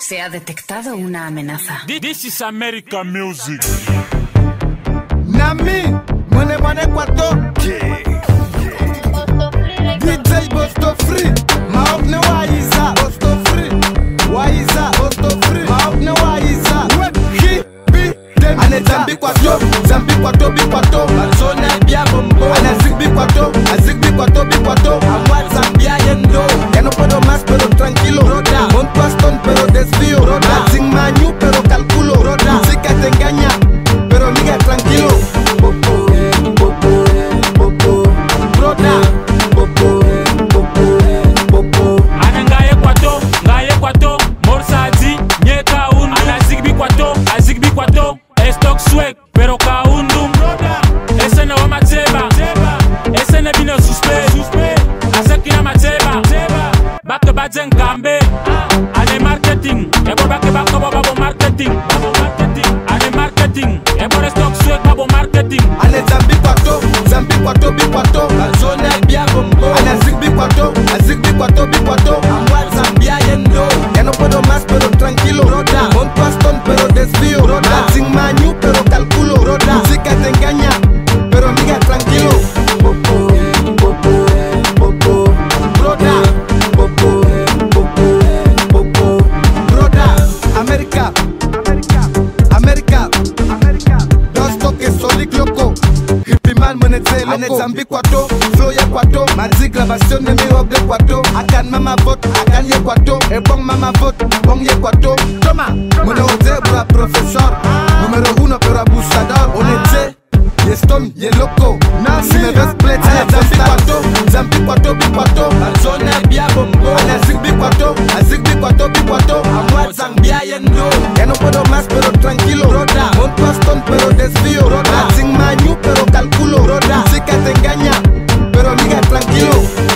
Se ha detectado una amenaza. This is American music. Nami, mone kwato. DJ Bosto Free, maok ne waiza. Bosto Free, waiza. Bosto Free, maok ne waiza. Hi, bi, dem. Ane zambi kwato, bi kwato. Mazone bia bombo. Ane zigbi kwato, bi kwato. Amwa zambia yendo. Ya no puedo más pero tranquilo. Roda, monto Aston pero desvío. Roda, sin mañu pero calculo. Roda, música te engaña, pero liga tranquilo. Pero kaundum ese no va macheba, ese ne vino suspe, asakina macheba, back bajen kambe, ane marketing, ebo back babo marketing, ane marketing, ebo stock swag babo marketing, ane zambi kwato, bi kwato, la zone bia bombo, ane zigbi kwato, bi kwato, amwa zambia yendo, ya no puedo más pero tranquilo, roda, monto Aston pero desvío, roda, sin mañu pero calculo, roda, música te engaña, pero liga tranquilo, roda, América, dos toques sonic loco, hippie man menete loco, ane zambi kwato, flow ya kwato, magic grabación de mi rock de kwato, akan mama vote, akan ye kwato, e bong mama vote, bong ye kwato, toma, mone ote bra profesor, número 1 pero abusador, onete, ye stone, ye loco, si me ves plate, ane zambi kwato, bi kwato, zone bia bombo, ane zigbi kwato, bi kwato, amwa zambia yendo, ya no puedo más pero tranquilo, roda, monto Aston pero desvío, roda, sin mañu pero calculo, roda, música te engaña, pero liga tranquilo,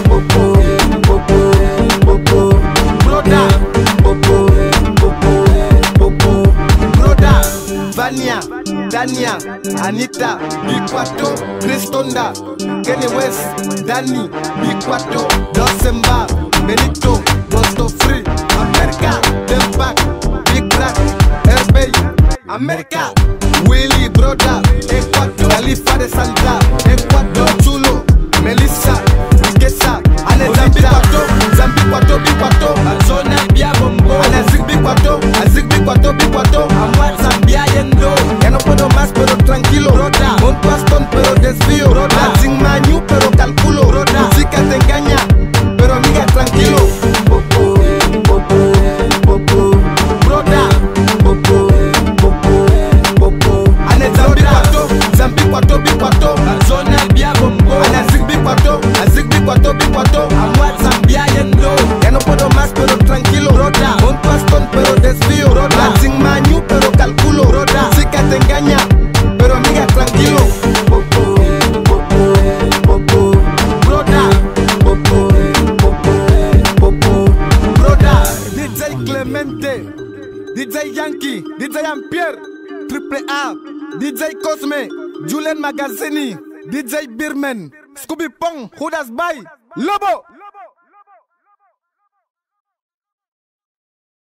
roda, Vania, Dania, Anita, Bikwato, Kristonda, Kenny West, Dani, Bikwato, Dosemba, Benito, Bosto Free, America, Dempac, Big Black, Airbay, America, Willy Broda, Ecuador, Califa de Santa, Ecuador, Chulo, Melissa, Ikesa, ane zambi kwato, bi kwato, zone bia bombo, ane zigbi kwato, bi kwato, amwa zambia yendo, ya no puedo más pero tranquilo, roda, monto Aston pero desvío, roda, sin mañu pero calculo, roda, música te engaña, pero liga tranquilo, roda, ane zambi kwato, bi kwato, zone bia bombo, ane zigbi kwato, bi kwato, amwa zambia yendo, ya no puedo más pero tranquilo, roda, monto Aston pero desvío, roda, sin mañu pero calculo, roda, música te engaña, pero liga tranquilo, roda, DJ Clemente, DJ Yankee, DJ Ampierre, Triple A, DJ Cosme, Julian Magazini, DJ Birman, Scooby Pong, Hudas Bay, Lobo.